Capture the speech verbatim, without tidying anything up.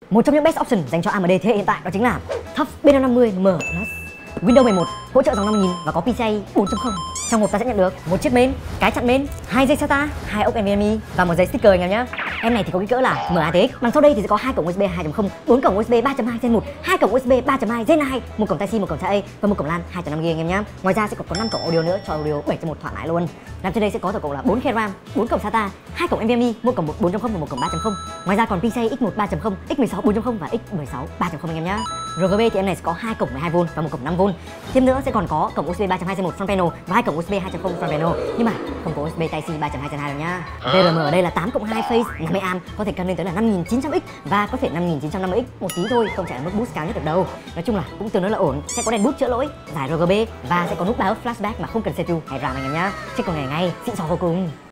Một trong những best option dành cho a em đê thế hệ hiện tại đó chính là TUF B năm năm mươi M Plus. Windows mười một hỗ trợ dòng năm nghìn và có pê xê i bốn chấm không. Trong hộp ta sẽ nhận được một chiếc main, cái chặn main, hai dây SATA, hai ốc NVMe và một giấy sticker anh em nhé. Em này thì có kích cỡ là em a tê ích. Đằng sau đây thì sẽ có hai cổng u ét bê hai chấm không, bốn cổng u ét bê ba chấm hai Gen một, hai cổng u ét bê ba chấm hai Gen hai, một cổng Type-C, một cổng Type-A và một cổng LAN hai chấm năm gi ga bai anh em nhé. Ngoài ra sẽ còn có năm cổng audio nữa cho audio bảy chấm một thoải mái luôn. Nằm trên đây sẽ có tổng cộng là bốn khe RAM, bốn cổng SATA, hai cổng NVMe, một cổng bốn chấm không và một cổng ba chấm không. Ngoài ra còn pê xê i X một ba chấm không, X mười sáu bốn chấm không và X mười sáu ba chấm không anh em nhé. rờ giê bê thì em này sẽ có hai cổng mười hai vôn và một cổng năm vôn. Tiếp nữa sẽ còn có cổng u ét bê ba chấm hai Gen một front panel và hai cổng u ét bê hai chấm không front panel, nhưng mà không có u ét bê Type-C ba chấm hai Gen hai đâu nhá. vê rờ em ở đây là tám cộng hai phase năm mươi am, có thể cân lên tới là năm nghìn chín trăm x và có thể năm nghìn chín trăm năm mươi x một tí thôi, không chạy ở mức boost cao nhất được đâu. Nói chung là cũng tương đối là ổn. Sẽ có đèn bút chữa lỗi, giải rờ giê bê và sẽ có nút báo flashback mà không cần xê pê u hay RAM anh em nhá. Check con này ngay, xịn sò vô cùng.